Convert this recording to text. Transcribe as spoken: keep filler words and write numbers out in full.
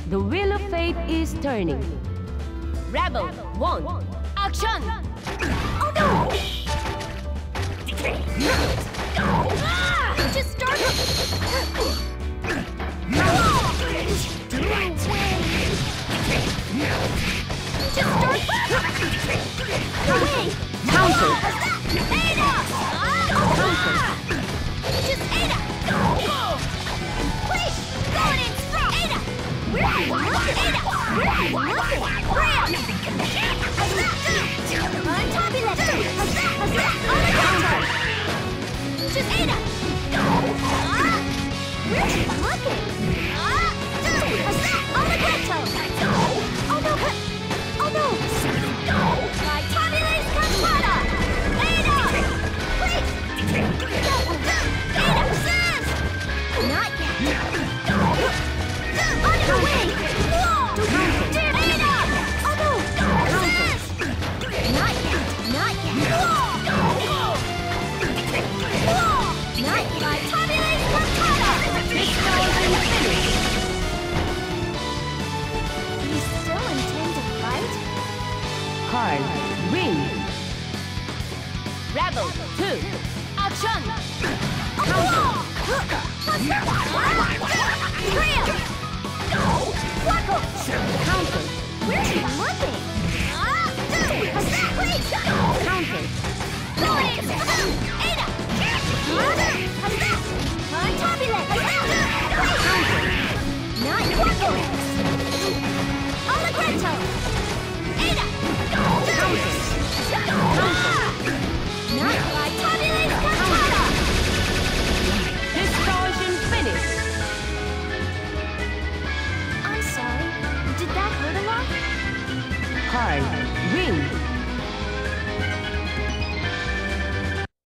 The wheel of fate is turning. Rebel one. Action! Oh no! Ah! Just start. No! Just start. Away! Counter! Ada! Counter! Just Ada! Please! Going in strong! Ada! Where are you looking? Ada! Where are you looking? Graham! Untabulate! On the counter! Just Ada! Ah! Where are you looking? Ah! On the ghetto! Oh no! Oh no! My tabulates Cantata! Ada! Please! Ada! Sis! Not yet! On your way! Dear Ada! Oh no! Sis! Not yet! Not yet! Not yet! My tabulates Cantata! You still intend to fight? Card. Win. Rebel two. Action! Counter! Quackle! Counter! Where are you looking? Please! Counter! Going! Ada! Untabulate! Not Quackle! Allegretto! Ada! Counter! Not my tabulate Cantata! Distortion finish! I'm sorry. Did that hurt a lot? Card. Win.